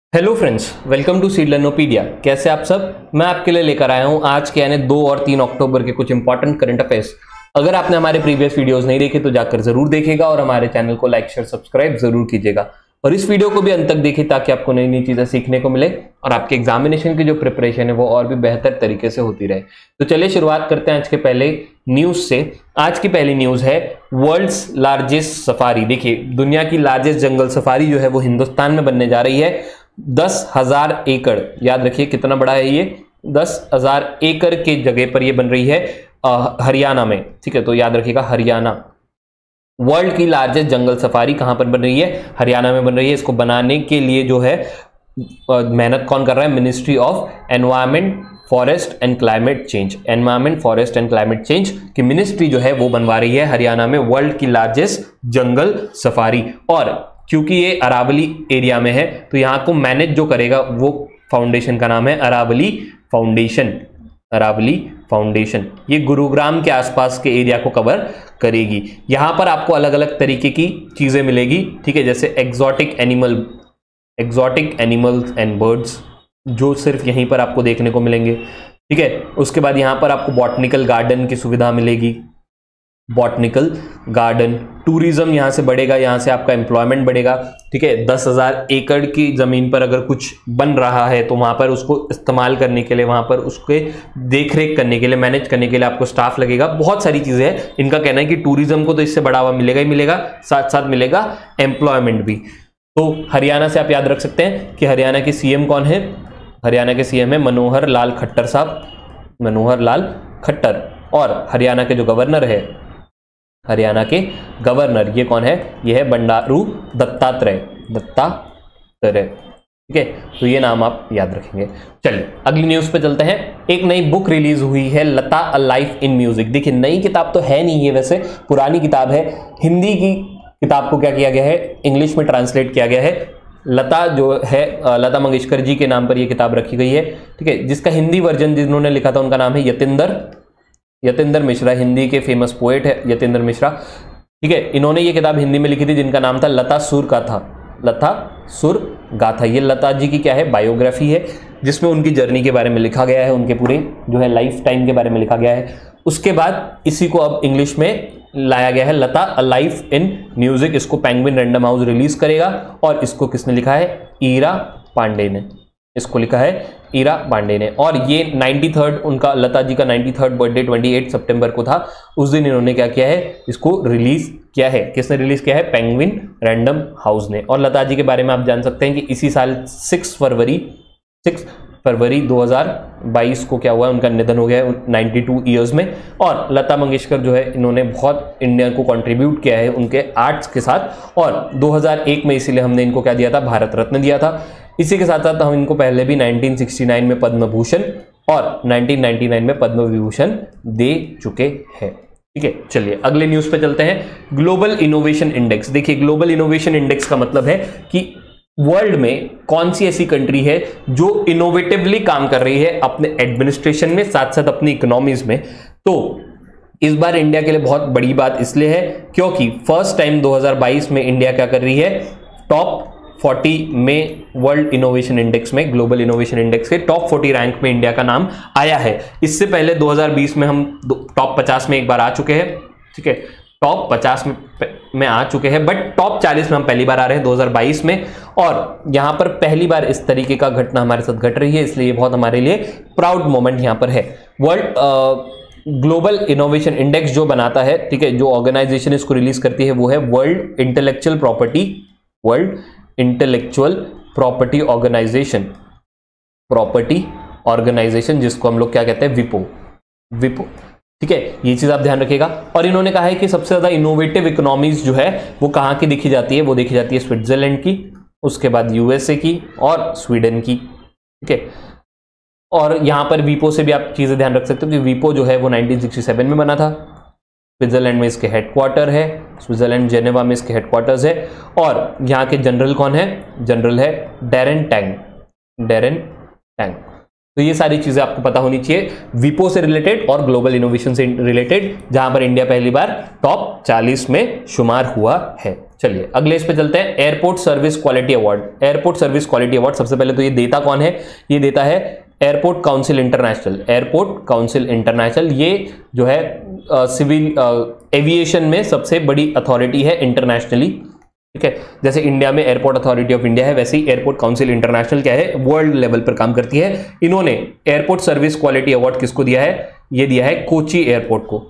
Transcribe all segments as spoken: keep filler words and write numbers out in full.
Hello friends, welcome to सीडलर्नोपीडिया। कैसे आप सब? मैं आपके लिए लेकर आया हूं आज के यानी दो और तीन अक्टूबर के कुछ इंपॉर्टेंट करंट अफेयर्स। अगर आपने हमारे प्रीवियस वीडियोस नहीं देखे तो जाकर जरूर देखेगा और हमारे चैनल को लाइक शेयर सब्सक्राइब जरूर कीजिएगा और इस वीडियो को भी अंत तक देखिए ताकि आपको नई नई चीजें सीखने को मिले और आपके एग्जामिनेशन की जो प्रिपरेशन है वो और भी बेहतर तरीके से होती रहे। तो चलिए शुरुआत करते हैं आज के पहले न्यूज से। आज की पहली न्यूज है वर्ल्ड्स लार्जेस्ट सफारी। देखिए, दुनिया की लार्जेस्ट जंगल सफारी जो है वो हिंदुस्तान में बनने जा रही है। दस हजार एकड़, याद रखिए कितना बड़ा है ये, दस हजार एकड़ के जगह पर ये बन रही है हरियाणा में। ठीक है, तो याद रखिएगा हरियाणा। वर्ल्ड की लार्जेस्ट जंगल सफारी कहां पर बन रही है? हरियाणा में बन रही है। इसको बनाने के लिए जो है मेहनत कौन कर रहा है? Ministry of environment, forest and climate change. Environment, forest and climate change की मिनिस्ट्री जो है वो बनवा रही है हरियाणा में वर्ल्ड की लार्जेस्ट जंगल सफारी। और क्योंकि ये अरावली एरिया में है तो यहां को मैनेज जो करेगा वो फाउंडेशन का नाम है अरावली फाउंडेशन। अरावली फाउंडेशन ये गुरुग्राम के आसपास के एरिया को कवर करेगी। यहां पर आपको अलग अलग तरीके की चीजें मिलेगी। ठीक है, जैसे exotic animal exotic animals and birds जो सिर्फ यहीं पर आपको देखने को मिलेंगे। ठीक है, उसके बाद यहां पर आपको बॉटनिकल गार्डन की सुविधा मिलेगी। बॉटनिकल गार्डन, टूरिज्म यहां से बढ़ेगा, यहां से आपका एम्प्लॉयमेंट बढ़ेगा। ठीक है, दस हजार एकड़ की जमीन पर अगर कुछ बन रहा है तो वहां पर उसको इस्तेमाल करने के लिए, वहां पर उसके देखरेख करने के लिए, मैनेज करने के लिए आपको स्टाफ लगेगा। बहुत सारी चीजें हैं। इनका कहना है कि टूरिज्म को तो इससे बढ़ावा मिलेगा ही मिलेगा, साथ साथ मिलेगा एम्प्लॉयमेंट भी। तो हरियाणा से आप याद रख सकते हैं कि हरियाणा के सीएम कौन है? हरियाणा के सीएम है मनोहर लाल खट्टर साहब, मनोहर लाल खट्टर। और हरियाणा के जो गवर्नर है, हरियाणा के गवर्नर ये कौन है? ये है बंडारू दत्तात्रेय, दत्तात्रेय। ठीक है, तो ये नाम आप याद रखेंगे। चलिए अगली न्यूज पे चलते हैं। एक नई बुक रिलीज हुई है, Lata a life in music. देखिए, नई किताब तो है नहीं, ये वैसे पुरानी किताब है। हिंदी की किताब को क्या किया गया है? इंग्लिश में ट्रांसलेट किया गया है। लता जो है, लता मंगेशकर जी के नाम पर यह किताब रखी गई है। ठीक है, जिसका हिंदी वर्जन जिन्होंने लिखा था उनका नाम है यतेंद्र यतेंद्र मिश्रा। हिंदी के फेमस पोएट है यतेंद्र मिश्रा। ठीक है, इन्होंने ये किताब हिंदी में लिखी थी जिनका नाम था लता सुर गाथा। लता सुर गाथा ये लता जी की क्या है? बायोग्राफी है, जिसमें उनकी जर्नी के बारे में लिखा गया है, उनके पूरे जो है लाइफ टाइम के बारे में लिखा गया है। उसके बाद इसी को अब इंग्लिश में लाया गया है, Lata a life in music. इसको पेंगुइन रैंडम हाउस रिलीज करेगा और इसको किसने लिखा है? ईरा पांडे ने। इसको लिखा है ईरा पांडे ने। और ये नाइन्टी थर्ड उनका, लता जी का नाइन्टी थर्ड बर्थडे अट्ठाईस सितंबर को था। उस दिन इन्होंने क्या किया है? इसको रिलीज किया है। किसने रिलीज किया है? पेंगुइन रैंडम हाउस ने। और लता जी के बारे में आप जान सकते हैं कि इसी साल सिक्स फरवरी सिक्स फरवरी दो हज़ार बाईस को क्या हुआ है? उनका निधन हो गया है बानवे इयर्स में। और लता मंगेशकर जो है इन्होंने बहुत इंडिया को कंट्रीब्यूट किया है उनके आर्ट्स के साथ। और दो हज़ार एक में इसीलिए हमने इनको क्या दिया था? भारत रत्न दिया था। इसी के साथ साथ हम इनको पहले भी नाइनटीन सिक्सटी नाइन में पद्म भूषण और नाइनटीन नाइंटी नाइन में पद्म विभूषण दे चुके हैं। ठीक है, चलिए अगले न्यूज पे चलते हैं। Global innovation index. देखिए, ग्लोबल इनोवेशन इंडेक्स का मतलब है कि वर्ल्ड में कौन सी ऐसी कंट्री है जो इनोवेटिवली काम कर रही है अपने एडमिनिस्ट्रेशन में, साथ साथ अपनी इकोनॉमीज में। तो इस बार इंडिया के लिए बहुत बड़ी बात इसलिए है क्योंकि फर्स्ट टाइम दो हज़ार बाईस में इंडिया क्या कर रही है? टॉप चालीस में वर्ल्ड इनोवेशन इंडेक्स में, ग्लोबल इनोवेशन इंडेक्स के टॉप चालीस रैंक में इंडिया का नाम आया है। इससे पहले दो हज़ार बीस में हम टॉप पचास में एक बार आ चुके हैं। ठीक है, टॉप पचास में में आ चुके हैं, बट टॉप चालीस में हम पहली बार आ रहे हैं दो हज़ार बाईस में। और यहां पर पहली बार इस तरीके का घटना हमारे साथ घट रही है, इसलिए ये बहुत हमारे लिए प्राउड मोमेंट यहां पर है। वर्ल्ड ग्लोबल इनोवेशन इंडेक्स जो बनाता है, ठीक है, जो ऑर्गेनाइजेशन इसको रिलीज करती है वो है world intellectual property world intellectual property organisation property organisation जिसको हम लोग क्या कहते हैं? विपो विपो ठीक है, ये चीज आप ध्यान रखिएगा। और इन्होंने कहा है कि सबसे ज्यादा इनोवेटिव इकोनॉमीज जो है वो कहां की देखी जाती है? वो देखी जाती है स्विट्जरलैंड की, उसके बाद यूएसए की और स्वीडन की। ठीक है, और यहां पर वीपो से भी आप चीजें ध्यान रख सकते हो कि वीपो जो है वो नाइनटीन सिक्सटी सेवन में बना था। स्विट्जरलैंड में इसके हेडक्वार्टर है, स्विट्जरलैंड जेनेवा में इसके हेडक्वार्टर्स है। और यहाँ के जनरल कौन है? जनरल है डैरेन टैंग, डैरेन टैंग। तो ये सारी चीजें आपको पता होनी चाहिए विपो से रिलेटेड और ग्लोबल इनोवेशन से रिलेटेड, जहां पर इंडिया पहली बार टॉप चालीस में शुमार हुआ है। चलिए अगले इस पे चलते हैं, airport service quality award. Airport service quality award सबसे पहले तो ये देता कौन है, ये देता है airport council international. Airport council international ये जो है सिविल एविएशन में सबसे बड़ी अथॉरिटी है इंटरनेशनली, ठीक है। जैसे इंडिया में एयरपोर्ट अथॉरिटी ऑफ इंडिया है, वैसे ही एयरपोर्ट काउंसिल इंटरनेशनल क्या है, वर्ल्ड लेवल पर काम करती है। इन्होंने एयरपोर्ट सर्विस क्वालिटी अवार्ड किसको दिया है, ये दिया है कोची एयरपोर्ट को।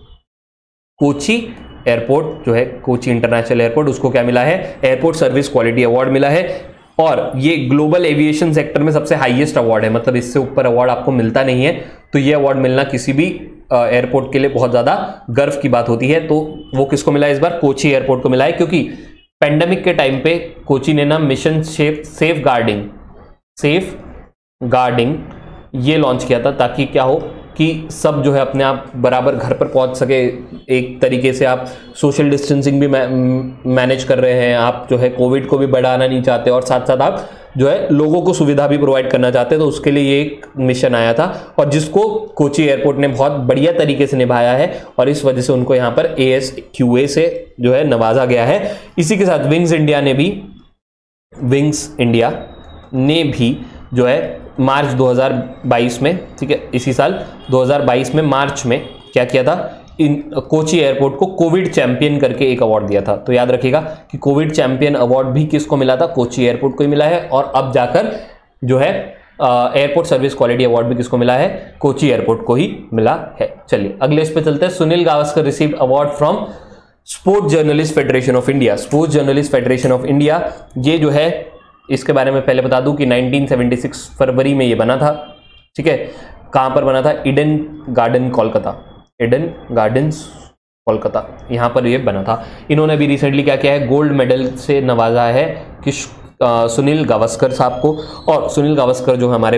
कोची एयरपोर्ट जो है कोची इंटरनेशनल एयरपोर्ट, उसको क्या मिला है, एयरपोर्ट सर्विस क्वालिटी अवार्ड मिला है। और ये ग्लोबल एविएशन सेक्टर में सबसे हाईएस्ट अवार्ड है, मतलब इससे ऊपर अवार्ड आपको मिलता नहीं है। तो ये अवार्ड मिलना किसी भी एयरपोर्ट के लिए बहुत ज्यादा गर्व की बात होती है। तो वो किसको मिला इस बार, कोची एयरपोर्ट को मिला है, क्योंकि पेंडेमिक के टाइम पे कोची ने ना mission safe safeguarding safeguarding ये लॉन्च किया था, ताकि क्या हो कि सब जो है अपने आप बराबर घर पर पहुंच सके। एक तरीके से आप सोशल डिस्टेंसिंग भी मैनेज कर रहे हैं, आप जो है कोविड को भी बढ़ाना नहीं चाहते, और साथ साथ आप जो है लोगों को सुविधा भी प्रोवाइड करना चाहते हैं। तो उसके लिए ये एक मिशन आया था, और जिसको कोची एयरपोर्ट ने बहुत बढ़िया तरीके से निभाया है, और इस वजह से उनको यहाँ पर ए एस क्यू ए से जो है नवाजा गया है। इसी के साथ विंग्स इंडिया ने भी विंग्स इंडिया ने भी जो है मार्च दो हज़ार बाईस में, ठीक है, इसी साल दो हज़ार बाईस में मार्च में क्या किया था, इन कोची एयरपोर्ट को कोविड चैंपियन करके एक अवार्ड दिया था। तो याद रखिएगा कि कोविड चैंपियन अवार्ड भी किसको मिला था, कोची एयरपोर्ट को ही मिला है। और अब जाकर जो है एयरपोर्ट सर्विस क्वालिटी अवार्ड भी किसको मिला है, कोची एयरपोर्ट को ही मिला है। चलिए अगले इस पे चलते हैं, Sunil Gavaskar receive award from sports journalist federation of India. Sports journalist federation of India ये जो है, इसके बारे में पहले बता दूं कि उन्नीस सौ छिहत्तर फरवरी में ये बना था, ठीक है। कहां पर बना था, Eden Garden Kolkata, Eden Gardens Kolkata, यहां पर ये बना था। इन्होंने भी रिसेंटली क्या किया है, गोल्ड मेडल से नवाजा है कि सुनील गावस्कर साहब को। और सुनील गावस्कर जो हमारे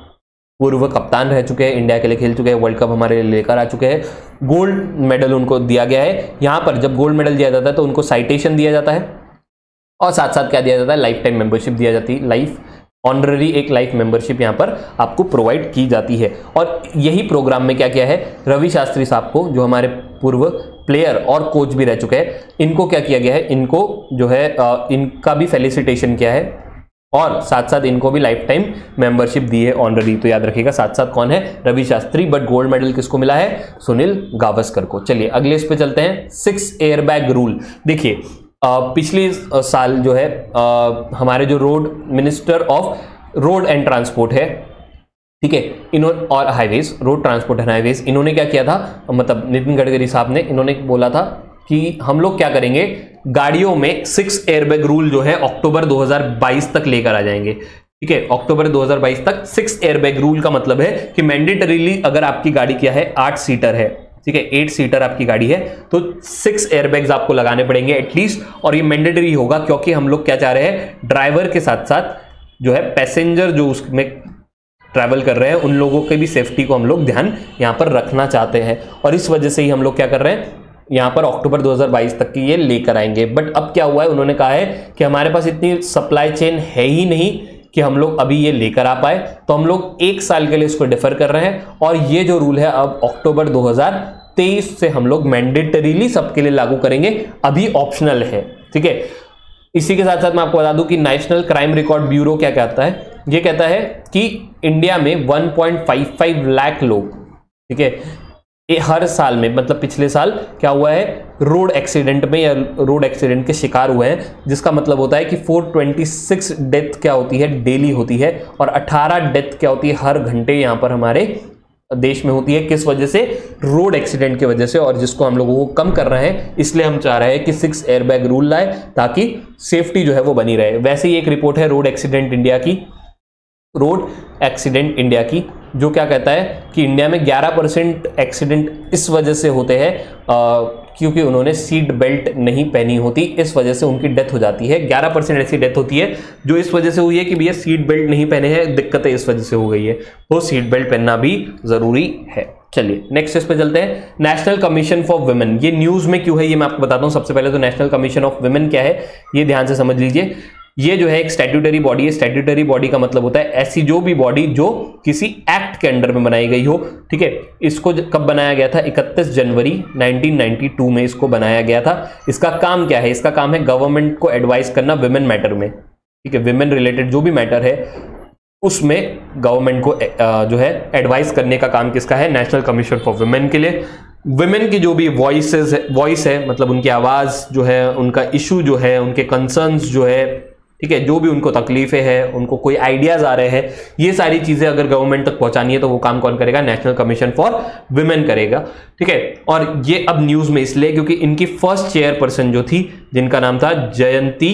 पूर्व कप्तान रह चुके हैं, इंडिया के लिए खेल चुके हैं, वर्ल्ड कप हमारे लिए लेकर आ चुके हैं, गोल्ड मेडल उनको दिया गया है। यहां पर जब गोल्ड मेडल दिया जाता है तो उनको साइटेशन दिया जाता है, और साथ साथ क्या दिया जाता है, लाइफ टाइम मेंबरशिप दिया जाती है। लाइफ ऑनररी एक लाइफ मेंबरशिप यहाँ पर आपको प्रोवाइड की जाती है। और यही प्रोग्राम में क्या किया है, रवि शास्त्री साहब को, जो हमारे पूर्व प्लेयर और कोच भी रह चुके हैं, इनको क्या किया गया है, इनको जो है इनका भी फेलिसिटेशन किया है, और साथ साथ इनको भी लाइफ टाइम मेंबरशिप दी है ऑनररी। तो याद रखिएगा साथ साथ कौन है, Ravi Shastri. But gold medal किसको मिला है, सुनील गावस्कर को। चलिए अगले इस पे चलते हैं, सिक्स एयरबैग रूल। देखिए पिछले साल जो है आ, हमारे जो road minister of road and transport है, ठीक है, इन्होंने, और highways, road transport and highways, इन्होंने क्या किया था, मतलब नितिन गडकरी साहब ने, इन्होंने बोला था कि हम लोग क्या करेंगे, गाड़ियों में सिक्स एयरबैग रूल जो है अक्टूबर दो हज़ार बाईस तक लेकर आ जाएंगे, ठीक है। अक्टूबर दो हज़ार बाईस तक सिक्स एयरबैग रूल का मतलब है कि मैंडेटरीली अगर आपकी गाड़ी क्या है, आठ सीटर है, ठीक है, एट सीटर आपकी गाड़ी है, तो सिक्स एयरबैग्स आपको लगाने पड़ेंगे एटलीस्ट। और ये मैंडेटरी होगा, क्योंकि हम लोग क्या चाह रहे हैं, ड्राइवर के साथ साथ जो है पैसेंजर जो उसमें ट्रैवल कर रहे हैं, उन लोगों के भी सेफ्टी को हम लोग ध्यान यहां पर रखना चाहते हैं। और इस वजह से ही हम लोग क्या कर रहे हैं, यहां पर अक्टूबर दो हज़ार बाईस तक की ये लेकर आएंगे। बट अब क्या हुआ है, उन्होंने कहा है कि हमारे पास इतनी सप्लाई चेन है ही नहीं कि हम लोग अभी ये लेकर आ पाए, तो हम लोग एक साल के लिए इसको डिफर कर रहे हैं। और ये जो रूल है अब अक्टूबर दो हज़ार तेईस से हम लोग मैंडेटरीली सबके लिए लागू करेंगे, अभी ऑप्शनल है, ठीक है। इसी के साथ साथ मैं आपको बता दूं कि नेशनल क्राइम रिकॉर्ड ब्यूरो क्या कहता है, ये कहता है कि इंडिया में one point five five lakh लोग, ठीक है, ये हर साल में, मतलब पिछले साल क्या हुआ है, रोड एक्सीडेंट में या रोड एक्सीडेंट के शिकार हुए हैं, जिसका मतलब होता है कि चार सौ छब्बीस डेथ क्या होती है, डेली होती है, और अठारह डेथ क्या होती है हर घंटे यहां पर हमारे देश में होती है। किस वजह से, रोड एक्सीडेंट की वजह से, और जिसको हम लोगों को कम कर रहे हैं। इसलिए हम चाह रहे हैं कि सिक्स एयरबैग रूल लाए, ताकि सेफ्टी जो है वो बनी रहे। वैसे ही एक रिपोर्ट है रोड एक्सीडेंट इंडिया की, रोड एक्सीडेंट इंडिया की, जो क्या कहता है कि इंडिया में ग्यारह परसेंट एक्सीडेंट इस वजह से होते हैं क्योंकि उन्होंने सीट बेल्ट नहीं पहनी होती, इस वजह से उनकी डेथ हो जाती है। ग्यारह परसेंट ऐसी डेथ होती है जो इस वजह से हुई है कि भैया सीट बेल्ट नहीं पहने हैं, दिक्कतें इस वजह से हो गई है, तो सीट बेल्ट पहनना भी जरूरी है। चलिए नेक्स्ट इस पे चलते हैं, नेशनल कमीशन फॉर वुमेन। ये न्यूज में क्यों है ये मैं आपको बताता हूं। सबसे पहले तो नेशनल कमीशन ऑफ वुमेन क्या है ये ध्यान से समझ लीजिए। ये जो है एक स्टैट्यूटरी बॉडी है। स्टैट्यूटरी बॉडी का मतलब होता है ऐसी जो भी बॉडी जो किसी एक्ट के अंडर में बनाई गई हो, ठीक है। इसको कब बनाया गया था? इकतीस जनवरी नाइनटीन नाइंटी टू में इसको बनाया गया था। इसका काम क्या है? इसका काम है गवर्नमेंट को एडवाइस करना विमेन मैटर में, ठीक है। विमेन रिलेटेड जो भी मैटर है उसमें गवर्नमेंट को जो है एडवाइस करने का काम किसका है? नेशनल कमीशन फॉर विमेन के लिए। विमेन की जो भी वॉइसेस वॉइस है, मतलब उनकी आवाज जो है, उनका इशू जो है, उनके कंसर्न्स जो है, ठीक है, जो भी उनको तकलीफें हैं, उनको कोई आइडियाज आ रहे हैं, ये सारी चीजें अगर गवर्नमेंट तक पहुंचानी है तो वो काम कौन करेगा? नेशनल कमीशन फॉर विमेन करेगा, ठीक है। और ये अब न्यूज में इसलिए क्योंकि इनकी फर्स्ट चेयरपर्सन जो थी, जिनका नाम था जयंती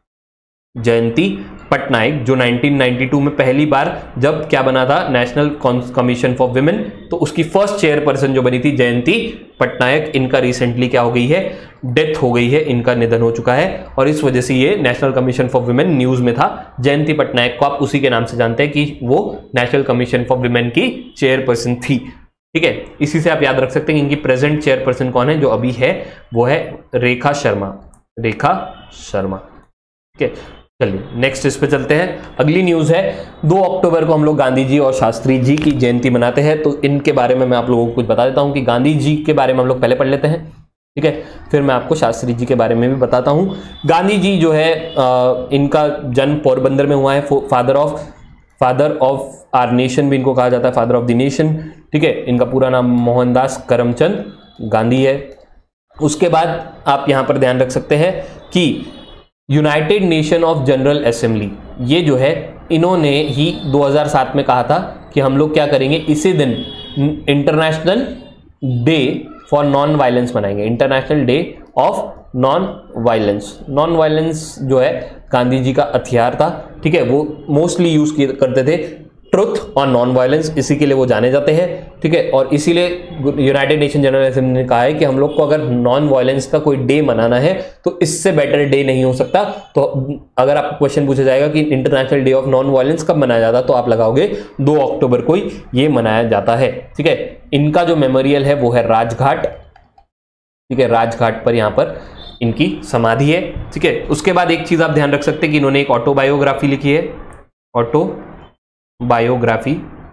जयंती पटनायक, जो नाइनटीन नाइंटी टू में पहली बार जब क्या बना था? नेशनल कमीशन फॉर विमेन, तो उसकी फर्स्ट चेयरपर्सन जो बनी थी जयंती पटनायक, इनका रिसेंटली क्या हो गई है? डेथ हो गई है, इनका निधन हो चुका है। और इस वजह से ये national commission for women news में था। जयंती पटनायक को आप उसी के नाम से जानते हैं कि वो नेशनल कमीशन फॉर विमेन की चेयरपर्सन थी, ठीक है। इसी से आप याद रख सकते हैं इनकी प्रेजेंट चेयरपर्सन कौन है? जो अभी है वो है रेखा शर्मा, रेखा शर्मा, ठीक है। चलिए नेक्स्ट इस पे चलते हैं। अगली न्यूज है, दो अक्टूबर को हम लोग गांधी जी और शास्त्री जी की जयंती मनाते हैं। तो इनके बारे में मैं आप लोगों को कुछ बता देता हूं कि गांधी जी के बारे में हम लोग पहले पढ़ लेते हैं, ठीक है, फिर मैं आपको शास्त्री जी के बारे में भी बताता हूं। गांधी जी जो है आ, इनका जन्म पोरबंदर में हुआ है। Father of father of our nation भी इनको कहा जाता है, फादर ऑफ द नेशन, ठीक है। इनका पूरा नाम मोहनदास करमचंद गांधी है। उसके बाद आप यहां पर ध्यान रख सकते हैं कि United Nation of General Assembly, ये जो है इन्होंने ही दो हज़ार सात में कहा था कि हम लोग क्या करेंगे, इसी दिन international day for non violence मनाएंगे। International day of non violence. Non violence जो है गांधी जी का हथियार था, ठीक है। वो मोस्टली यूज करते थे ट्रुथ और नॉन वायलेंस, इसी के लिए वो जाने जाते हैं, ठीक है। और इसीलिए यूनाइटेड नेशन जनरल असेंबली ने कहा है कि हम लोग को अगर नॉन वायलेंस का कोई डे मनाना है तो इससे बेटर डे नहीं हो सकता। तो अगर आपको क्वेश्चन पूछा जाएगा कि international day of non violence कब मनाया जाता, तो आप लगाओगे दो अक्टूबर को ही ये मनाया जाता है, ठीक है। इनका जो मेमोरियल है वो है राजघाट, ठीक है। राजघाट पर यहाँ पर इनकी समाधि है, ठीक है। उसके बाद एक चीज आप ध्यान रख सकते हैं कि इन्होंने एक ऑटोबायोग्राफी लिखी है, ऑटो बायोग्राफी,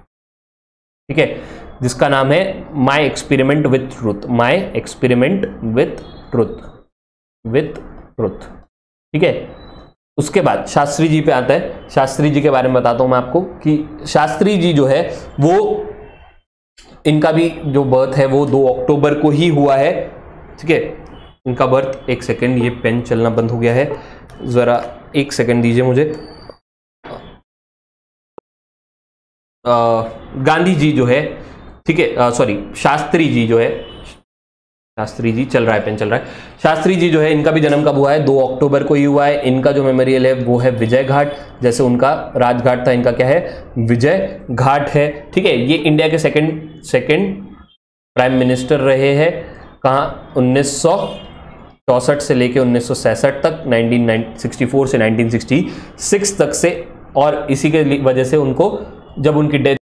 ठीक है, जिसका नाम है my experiment with truth. My experiment with truth with truth ठीक है। उसके बाद शास्त्री जी पे आता है। शास्त्री जी के बारे में बताता हूं मैं आपको कि शास्त्री जी जो है वो, इनका भी जो बर्थ है वो दो अक्टूबर को ही हुआ है, ठीक है। इनका बर्थ, एक सेकेंड, ये पेन चलना बंद हो गया है, जरा एक सेकेंड दीजिए मुझे। गांधी जी जो है, ठीक है, सॉरी शास्त्री जी जो है, शास्त्री जी चल रहा है, पेन चल रहा है। शास्त्री जी जो है, इनका भी जन्म कब हुआ है? दो अक्टूबर को ही हुआ है। इनका जो मेमोरियल है वो है विजय घाट, जैसे उनका राजघाट था, इनका क्या है? विजय घाट है, ठीक है। ये इंडिया के सेकंड सेकंड प्राइम मिनिस्टर रहे हैं, कहाँ? उन्नीस सौ चौसठ से लेके उन्नीस सौ सैंसठ तक, नाइनटीन सिक्सटी फोर से नाइनटीन सिक्सटी सिक्स तक से। और इसी के वजह से उनको, जब उनकी डेथ